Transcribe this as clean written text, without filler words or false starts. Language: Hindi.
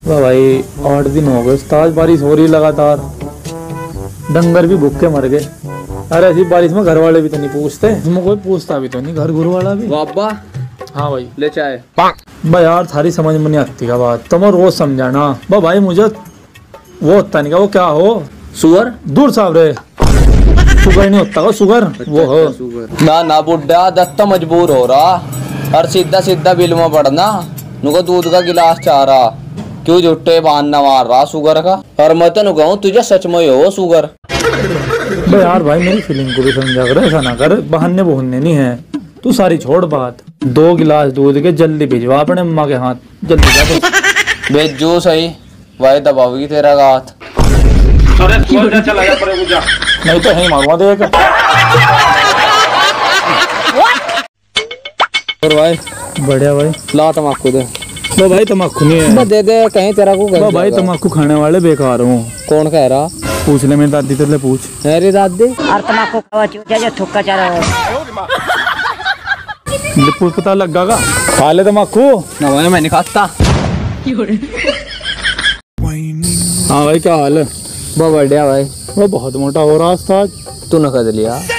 वाह भाई 8 दिन हो गए उस्ताद, बारिश हो रही लगातार, डंगर भी भूख के मर गए। अरे ऐसी बारिश में घर वाले भी तो नहीं पूछते, इसमें कोई पूछता भी तो नहीं, घर गुरु वाला भी। बाबा हाँ भाई ले चाय। भाई यार थारी समझ में नहीं आती का बात, तुम रोज समझाना भाई, मुझे वो होता नहीं का, वो क्या हो सुगर दूर साहब रे, शुगर नहीं होता शुगर, वो हो सुगर। ना बुड्ढा दत्ता मजबूर हो रहा और सीधा सीधा बिल में पड़ना, नुको दूध का गिलास चाह रहा, क्यों झुट्टे बहाना मार रहा शुगर का। और मैं तो कहूँ तुझे सच में हो शुगर। भाई यार भाई मेरी फीलिंग को भी समझा कर, ऐसा ना कर, बहाने बहने नहीं है, तू सारी छोड़ बात, 2 गिलास दूध के जल्दी भिजवा अपने अम्मा के हाथ, जल्दी जा भेजो सही, वही दबाओगी तेरा हाथ। चला जा पर जा। नहीं तो यही मारूंगा देख। और भाई बढ़िया भाई, ला तम्बाकू दे। वो भाई तम्बाकू नहीं है, दे दे कहीं तेरा को वो भाई तम्बाकू खाने वाले बेकार हूँ। कौन कह रहा? पूछ ले मेरी दादी तेरे पूछ। मेरी दादी और तम्बाकू थुक्का चाह रहा पूछ पता लग जाएगा, खा ले तम्बाकू। ना भाई मैं नहीं खाता। हाँ भाई क्या हाल है? बहुत बढ़िया भाई। वो बहुत मोटा हो रहा उस्ताद। तू न कर लिया।